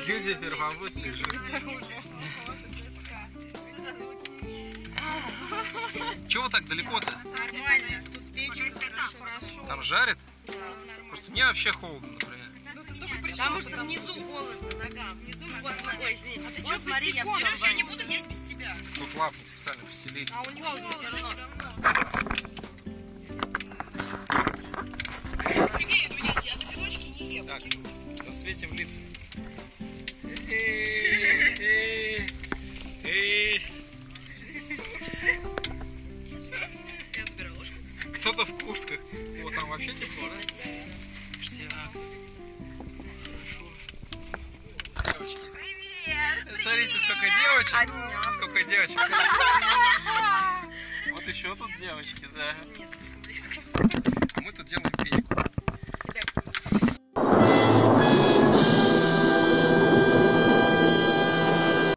Люди первобытные жили. Чего вы так далеко-то? Нормально, тут печка хорошо. Там жарит? Просто мне вообще холодно, например. Потому что внизу холодно ногам. Внизу вот, ой, извини. А ты Вот, смотри, я не буду есть без тебя. Тут лапу специально постелить. А у них холодно все равно. Тебе еду есть, я в одиночке не ем. Так, засветим лица. Я забираю ложку. Кто-то в куртках. Вот там вообще тепло, да? Штиак. Хорошо. Девочки. Привет! Смотрите, сколько девочек. Сколько девочек. Вот еще тут девочки, да.